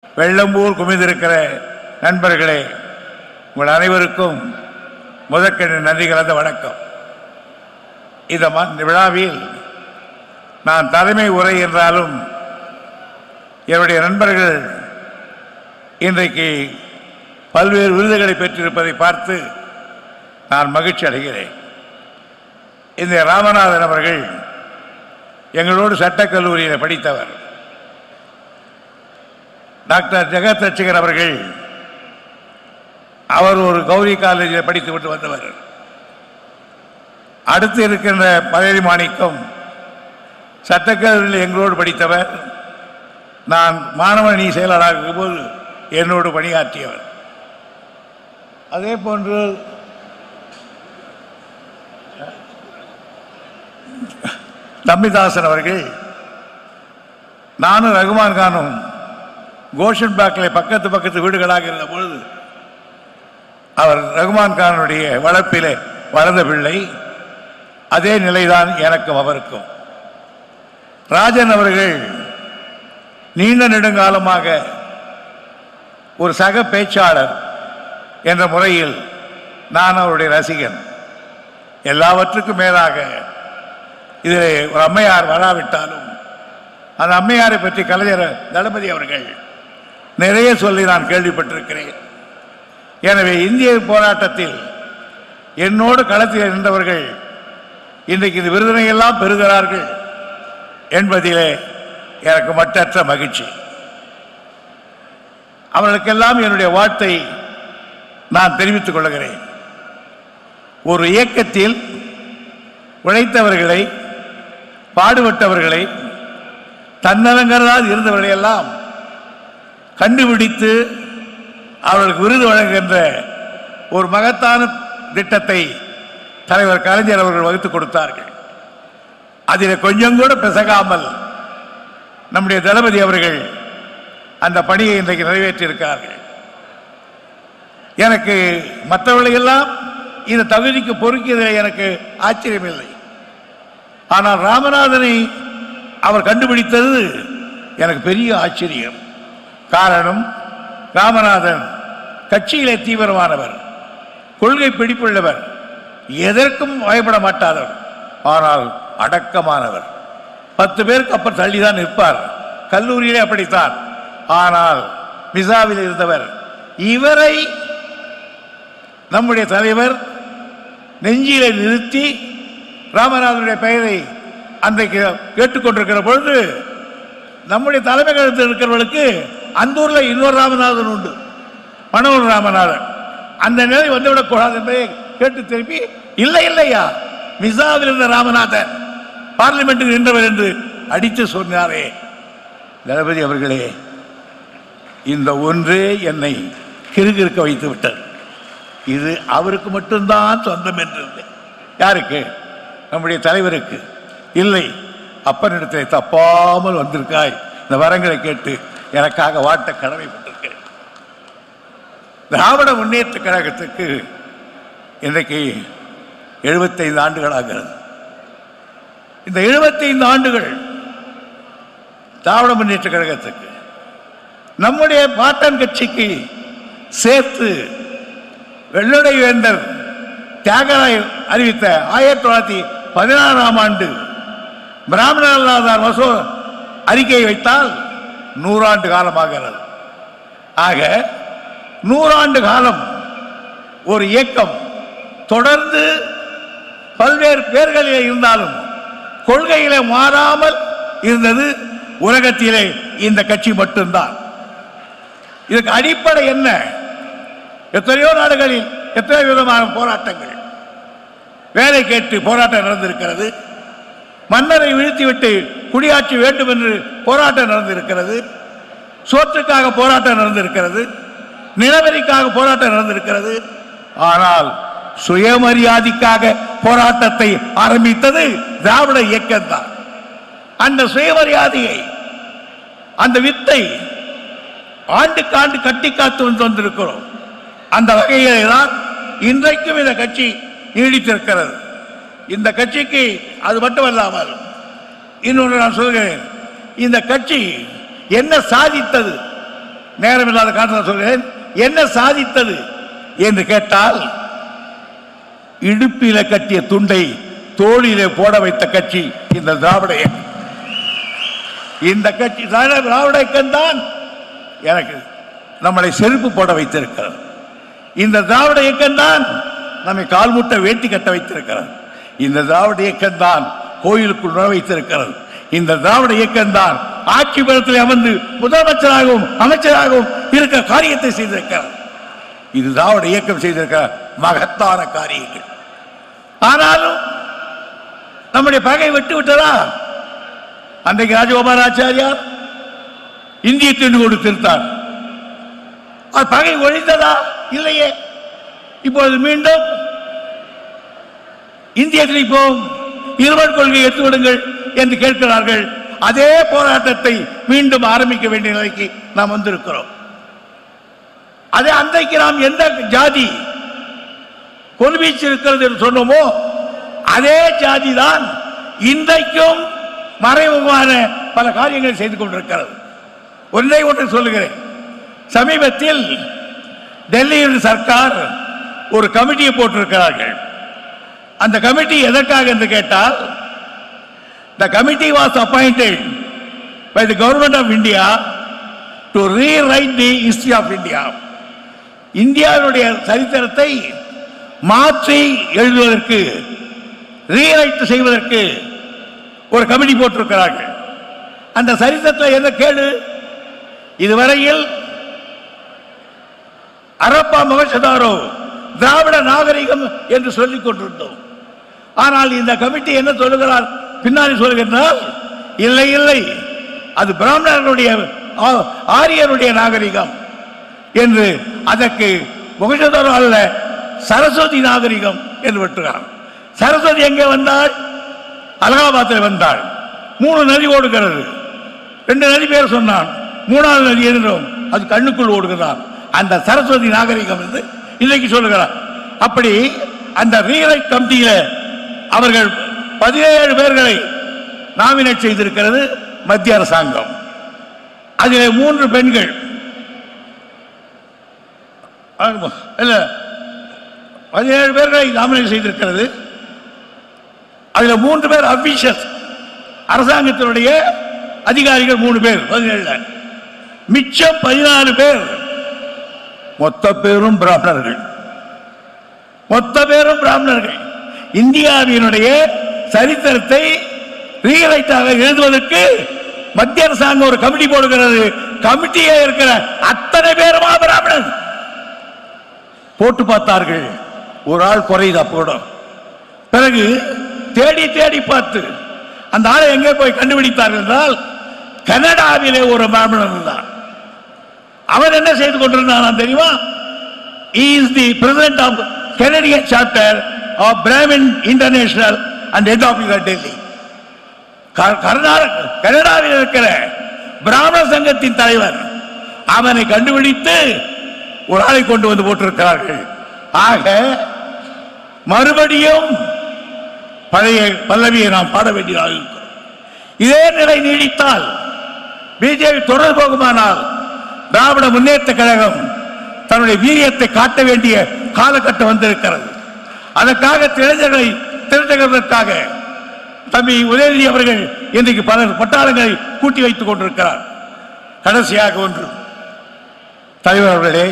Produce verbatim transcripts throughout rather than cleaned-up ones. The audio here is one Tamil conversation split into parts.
வெள்ளம்பூர் குமிந்திருக்கிற நண்பர்களே, உங்கள் அனைவருக்கும் முதற்கண் நன்றி கலந்த வணக்கம். இந்த விழாவில் நான் தலைமை உரை என்றாலும் என்னுடைய நண்பர்கள் இன்றைக்கு பல்வேறு விருதுகளை பெற்றிருப்பதை பார்த்து நான் மகிழ்ச்சி அடைகிறேன். இந்த ராமநாதன் அவர்கள் எங்களோடு சட்டக்கல்லூரியில் படித்தவர். டாக்டர் ஜெகத் ரட்சகர் அவர்கள் அவர் ஒரு கௌரி காலேஜில் படித்து விட்டு வந்தவர். அடுத்து இருக்கின்ற பதவி மாணிக்கம் சட்டக்கல்லூரியில் எங்களோடு படித்தவர். நான் மாணவணி செயலாளராக இருக்கும்போது என்னோடு பணியாற்றியவர். அதே போன்று தம்பிதாசன் அவர்கள் நானும் ரகுமான் கானும் கோஷன் பாக்கில் பக்கத்து பக்கத்து வீடுகளாக இருந்த பொழுது அவர் ரகுமான் கானுடைய வளர்ப்பிலே வளர்ந்த பிள்ளை. அதே நிலைதான் எனக்கும் அவருக்கும். ராஜன் அவர்கள் நீண்ட நெடுங்காலமாக ஒரு சக பேச்சாளர் என்ற முறையில் நான் அவருடைய ரசிகன். எல்லாவற்றுக்கும் மேலாக இதில் ஒரு அம்மையார் வராவிட்டாலும் அந்த அம்மையாரை பற்றி கலைஞர் தளபதி அவர்கள் நிறைய சொல்லி நான் கேள்விப்பட்டிருக்கிறேன். எனவே இந்திய போராட்டத்தில் என்னோடு களத்தில் நின்றவர்கள் இன்றைக்கு இந்த விருதினை எல்லாம் பெறுகிறார்கள் என்பதிலே எனக்கு மட்டற்ற மகிழ்ச்சி. அவர்களுக்கெல்லாம் என்னுடைய வாழ்த்தை நான் தெரிவித்துக் கொள்கிறேன். ஒரு இயக்கத்தில் உழைத்தவர்களை, பாடுபட்டவர்களை, தன்னலங்கரால் இருந்தவர்களை எல்லாம் கண்டுபிடித்து அவர்களுக்கு விருது வழங்குகின்ற ஒரு மகத்தான திட்டத்தை தலைவர் கலைஞர் அவர்கள் வகுத்துக் கொடுத்தார்கள். அதில் கொஞ்சம் கூட பிசகாமல் நம்முடைய தளபதி அவர்கள் அந்த பணியை இன்றைக்கு நிறைவேற்றியிருக்கிறார்கள். எனக்கு மற்றவர்களையெல்லாம் இந்த தகுதிக்கு பொறுக்கியதில் எனக்கு ஆச்சரியமில்லை. ஆனால் ராமநாதனை அவர் கண்டுபிடித்தது எனக்கு பெரிய ஆச்சரியம். காரணம், ராமநாதன் கட்சியிலே தீவிரமானவர், கொள்கை பிடிப்புள்ளவர், எதற்கும் பயப்பட மாட்டாதவர், ஆனால் அடக்கமானவர். பத்து பேருக்கு அப்புறம் தள்ளிதான் நிற்பார். கல்லூரியிலே அப்படித்தான். ஆனால் மிசாவில் இருந்தவர். இவரை நம்முடைய தலைவர் நெஞ்சிலே நிறுத்தி ராமநாதனுடைய பெயரை அன்றைக்கு கேட்டுக்கொண்டிருக்கிற பொழுது நம்முடைய தலைமை கழகத்தில் இருக்கிறவர்களுக்கு அந்த ஊரில் இன்னொரு ராமநாதன் உண்டு, மனோர் ராமநாதன். அந்த நிலை வந்துவிடக்கூடாது என்பதை கேட்டு திருப்பி, இல்லை இல்லையா, மிசாவில் இருந்த ராமநாதன் பார்லிமெண்ட்டுக்கு நின்றவர் என்று அடித்து சொன்னாரே. தளபதி அவர்களே, இந்த ஒன்றே என்னை கிறுகிறுக்க வைத்து விட்டது. இது அவருக்கு மட்டும்தான் சொந்தம் என்று. யாருக்கு? நம்முடைய தலைவருக்கு. இல்லை, அப்பனிடத்தில் தப்பாமல் வந்திருக்காய், இந்த வரங்களை கேட்டு எனக்காக வாட்ட கடமைப்பட்டிருக்கிறேன். திராவிட முன்னேற்ற கழகத்துக்கு இன்றைக்கு எழுபத்தைந்து ஆண்டுகள் ஆகிறது. இந்த எழுபத்தைந்து ஆண்டுகள் திராவிட முன்னேற்ற கழகத்துக்கு நம்முடைய பாட்டன் கட்சிக்கு சேர்த்து வெள்ளடை வேந்தர் தியாகராய் அறிவித்த ஆயிரத்தி தொள்ளாயிரத்தி பதினாறாம் ஆண்டு பிராமணர் வசோ அறிக்கையை வைத்தால் நூறாண்டு காலமாகிறது. ஆக நூறாண்டு காலம் ஒரு இயக்கம் தொடர்ந்து பல்வேறு பேர்களிலே இருந்தாலும் கொள்கையிலே மாறாமல் இருந்தது உலகத்திலே இந்த கட்சி மட்டும்தான். இதுக்கு அடிப்படை என்ன? எத்தனையோ நாடுகளில் எத்தனை விதமான போராட்டங்கள், வேலை கேட்டு போராட்டம் நடந்திருக்கிறது. மன்னரை வீழ்த்திவிட்டு குடியாட்சி வேண்டும் என்று போராட்டம் நடந்திருக்கிறது. சோற்றுக்காக போராட்டம் நடந்திருக்கிறது. நிலவரிக்காக போராட்டம் நடந்திருக்கிறது. ஆனால் சுயமரியாதைக்காக போராட்டத்தை ஆரம்பித்தது திராவிட இயக்கம் தான். அந்த சுயமரியாதையை, அந்த வித்தை ஆண்டுக்கு ஆண்டு கட்டி காத்து வந்து வந்திருக்கிறோம். அந்த வகையிலே தான் இன்றைக்கும் இந்த கட்சி நீடித்திருக்கிறது. இந்த கட்சிக்கு அது மட்டுமல்லாமல் இன்னொன்று நான் சொல்கிறேன், இந்த கட்சி என்ன சாதித்தது? நேரம் இல்லாத காரணம் சொல்கிறேன். என்ன சாதித்தது என்று கேட்டால், இடுப்பில கட்டிய துண்டை தோளிலே போட வைத்த கட்சி இந்த திராவிட இயக்கம். இந்த கட்சி திராவிட இயக்கம் தான் எனக்கு நம்மளை செருப்பு போட வைத்திருக்கிறது. இந்த திராவிட இயக்கம் தான் நம்மை கால்முட்டை வேட்டி கட்ட வைத்திருக்கிறது. இந்த திராவிட இயக்கம் தான் கோயிலுக்குள் நுழ வைத்திருக்கிறது. இந்த திராவிட இயக்கம் தான் ஆட்சி பலத்தில் அமர்ந்து முதலமைச்சராகவும் அமைச்சராகவும் இருக்க காரியத்தை செய்திருக்கிறது. இது திராவிட இயக்கம் செய்திருக்கிற மகத்தான காரியங்கள். ஆனாலும் நம்முடைய பகை விட்டு விட்டதா? அன்றைக்கு ராஜகோபாலாச்சாரியார் இந்திய துண்டு கொடுத்திருந்தார். அது பகை ஒழிந்ததா? இல்லையே. இப்பொழுது மீண்டும் இந்திய திணிப்போம், இருவர் கொள்கை எடுத்துவிடுங்கள் என்று கேட்கிறார்கள். அதே போராட்டத்தை மீண்டும் ஆரம்பிக்க வேண்டிய நிலைக்கு நாம் வந்திருக்கிறோம். அதே அன்றைக்கு நாம் எந்த ஜாதி கொள்வீச்சு இருக்கிறது என்று சொன்னோமோ அதே ஜாதி தான் இன்றைக்கும் மறைமுகமான பல காரியங்களை செய்து கொண்டிருக்கிறது. ஒன்றை ஒன்று சொல்லுகிறேன். சமீபத்தில் டெல்லியில் சர்க்கார் ஒரு கமிட்டியை போட்டிருக்கிறார்கள். அந்த கமிட்டி எதற்காக என்று கேட்டால், the committee was appointed by the government of India to rewrite the history of India. இந்தியாவுடைய சரித்திரத்தை மாற்றி எழுதுவதற்கு, ரீரைட் செய்வதற்கு ஒரு கமிட்டி போட்டிருக்கிறார்கள். அந்த சரித்திரத்தில் என்ன கேடு? இதுவரையில் அரப்பா மொஹஞ்சதாரோ திராவிட நாகரிகம் என்று சொல்லிக் கொண்டிருந்தோம். ஆனால் இந்த கமிட்டி என்ன சொல்லுகிறார்? பின்னாடி சொல்லுகிறார், இல்லை இல்லை, அது பிராமணர்களுடைய ஆரியருடைய நாகரிகம் என்று, அதற்கு மொஹஞ்சதாரோ அல்ல, சரஸ்வதி நாகரிகம் என்று விட்டுகிறார். சரஸ்வதி எங்கே வந்தாள்? அலகாபாத்தில் வந்தாள். மூணு நதி ஓடுகிறது. ரெண்டு நதி பேர் சொன்னான், மூணாவது நதி எதுவும் அது கண்ணுக்குள் ஓடுகிறார். அந்த சரஸ்வதி நாகரிகம் என்று இன்னைக்கு சொல்லுகிறார். அப்படி அந்த ரீரைட் கமிட்டியில அவர்கள் பதினேழு பேர்களை நாமினேட் செய்திருக்கிறது மத்திய அரசாங்கம். அதில் மூன்று பெண்கள், பதினேழு பேர்களை நாமினேட் செய்திருக்கிறது. அதில் மூன்று பேர் அபிஷியல், அரசாங்கத்தினுடைய அதிகாரிகள் மூணு பேர், பதினேழு. மிச்சம் பதினாலு பேர் மொத்த பேரும் பிராமணர்கள். மொத்த பேரும் பிராமணர்கள். இந்தியாவினுடைய சரித்திரத்தை ரீரைட்டாக எழுதுவதற்கு மத்திய அரசாங்கம் ஒரு கமிட்டி போடுகிறது. கமிட்டியே இருக்கிற அத்தனை பேருமா பிராமணன். போட்டு பார்த்தார்கள், ஒரு ஆள் குறையுதா போடும். பிறகு தேடி தேடி பார்த்து அந்த ஆளை எங்கே போய் கண்டுபிடித்தார்கள் என்றால், கனடாவிலே ஒரு பிராமணன் இருந்தான். அவன் என்ன செய்து கொண்டிருந்தான் தெரியுமா? He is the president of Canadian chapter of Brahmin International and head office at Delhi. கனடாவில் இருக்கிற பிராமண சங்கத்தின் தலைவர். அவனை கண்டுபிடித்து ஒரு ஆளை கொண்டு வந்து போட்டிருக்கிறார்கள். ஆக மறுபடியும் பழைய பல்லவியை நாம் பாட வேண்டியதாக இருக்கிறோம். இதே நிலை நீடித்தால், பிஜேபி தொடர்ந்து போகுமானால், திராவிட முன்னேற்ற கழகம் தன்னுடைய வீரியத்தை காட்ட வேண்டிய காலகட்டம் வந்திருக்கிறது. அதற்காக இளைஞர்களை திரட்டுவதற்காக தம்பி உதயநிதி அவர்கள் இன்றைக்கு பல பட்டாளங்களை கூட்டி வைத்துக் கொண்டிருக்கிறார். கடைசியாக ஒன்று, தலைவர் அவர்களே,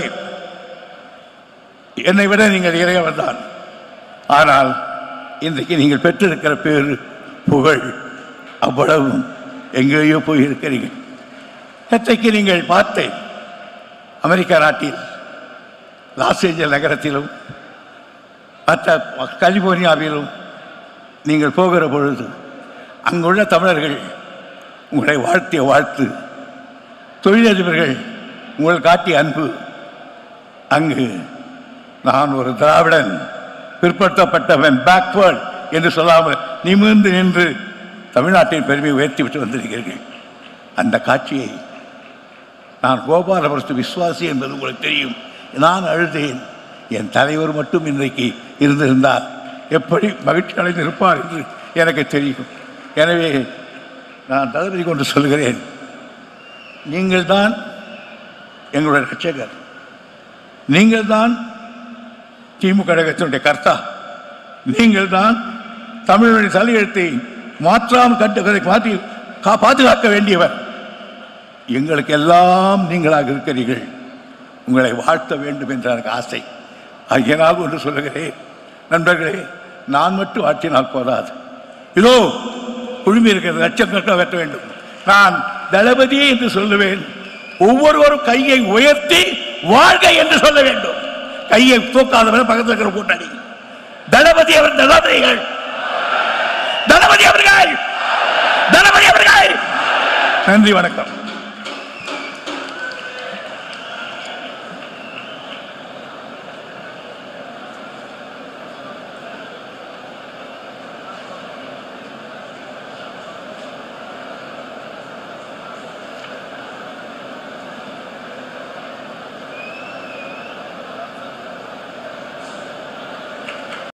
என்னை விட நீங்கள் இறையவர் தான். ஆனால் இன்றைக்கு நீங்கள் பெற்றிருக்கிற பேரு புகழ் அவ்வளவு எங்கேயோ போயிருக்கிறீர்கள். நேற்றைக்கு நீங்கள் பார்த்தேன், அமெரிக்கா நாட்டில் லாஸ் ஏஞ்சல் நகரத்திலும் மற்ற கலிபோர்னியாவிலும் நீங்கள் போகிற பொழுது அங்குள்ள தமிழர்கள் உங்களை வாழ்த்திய வாழ்த்து, தொழிலதிபர்கள் உங்கள் காட்டிய அன்பு, அங்கு நான் ஒரு திராவிடன், பிற்படுத்தப்பட்டவன், பேக்வேர்ட் என்று சொல்லாமல் நிமிர்ந்து நின்று தமிழ்நாட்டின் பெருமையை உயர்த்திவிட்டு வந்திருக்கிறீர்கள். அந்த காட்சியை நான் கோபாலபுரத்து விசுவாசி என்பது உங்களுக்கு தெரியும். நான் அழுதேன். என் தலைவர் மட்டும் இன்றைக்கு இருந்திருந்தால் எப்படி மகிழ்ச்சி அடைந்து இருப்பார் என்று எனக்கு தெரியும். எனவே நான் தகுதி கொண்டு சொல்கிறேன், நீங்கள் தான் எங்களுடைய ரட்சகர். நீங்கள் தான் திமுக கழகத்தினுடைய கர்த்தா. நீங்கள் தான் தமிழுடைய தலையெழுத்தை மாற்றாமல் கட்டுகளை மாற்றி பாதுகாக்க வேண்டியவர். எங்களுக்கு எல்லாம் நீங்களாக இருக்கிறீர்கள். உங்களை வாழ்த்த வேண்டும் என்ற எனக்கு ஆசை. ஆகியனால் ஒன்று சொல்லுகிறேன் நண்பர்களே, நான் மட்டும் ஆற்றினால் போதாது. இதோ குழுமி இருக்கிறது, லட்சக்கணக்காக வெட்ட வேண்டும். நான் தளபதி என்று சொல்லுவேன். ஒவ்வொருவரும் கையை உயர்த்தி வாழ்க என்று சொல்ல வேண்டும். கையை தூக்காதவர்கள் பக்கத்தில் இருக்கிற கூட்டணி. தளபதி அவர் தளபதிகள், தளபதி அவர்கள், தளபதி அவர்கள். நன்றி, வணக்கம்.